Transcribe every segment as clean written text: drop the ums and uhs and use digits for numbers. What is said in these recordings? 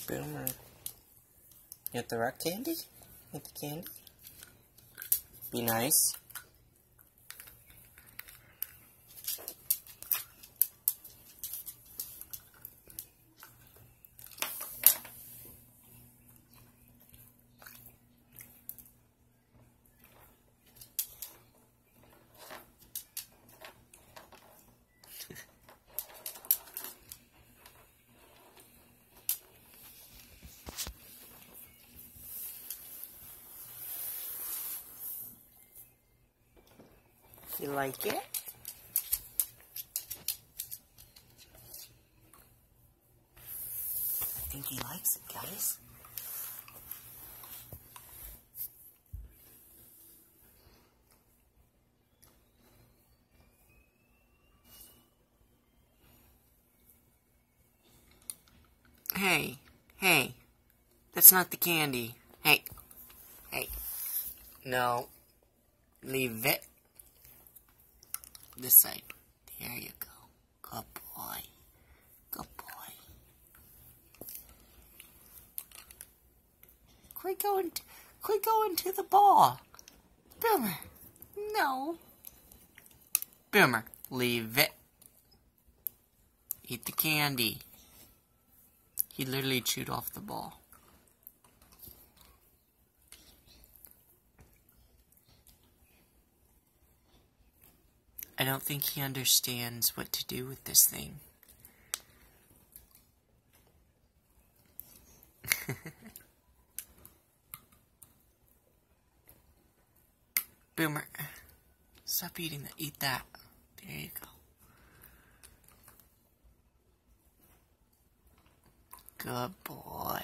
Boomer. You want the rock candy? You want the candy? Be nice. You like it? I think he likes it, guys. Hey, hey, that's not the candy. Hey, hey, no, leave it. This side. There you go. Good boy. Good boy. Quit going to the ball. Boomer. No. Boomer, leave it. Eat the candy. He literally chewed off the ball. I don't think he understands what to do with this thing. Boomer, stop eating that. Eat that. There you go. Good boy.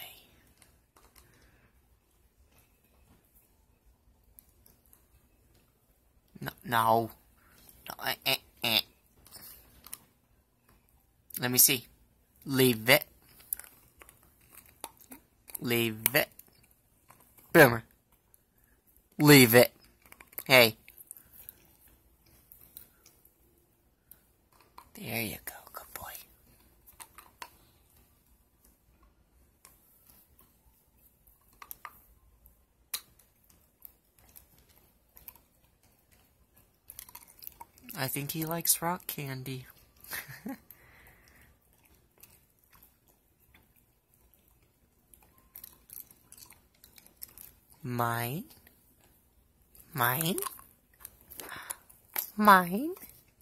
No. Let me see. Leave it. Leave it. Boomer. Leave it. Hey. There you go. Good boy. I think he likes rock candy. Mine? Mine? Mine?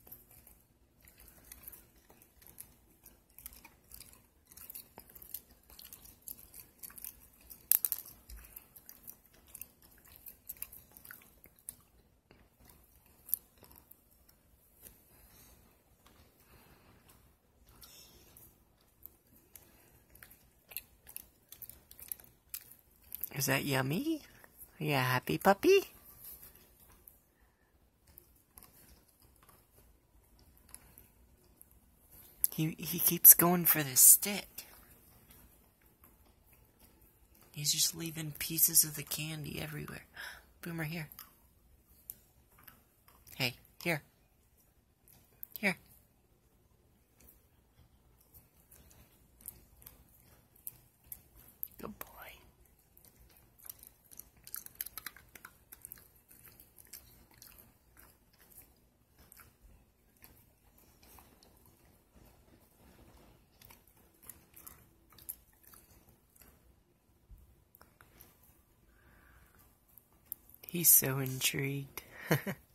Is that yummy? Are you a happy puppy? He keeps going for the stick. He's just leaving pieces of the candy everywhere. Boomer, here. Hey, here. Here. Good boy. He's so intrigued.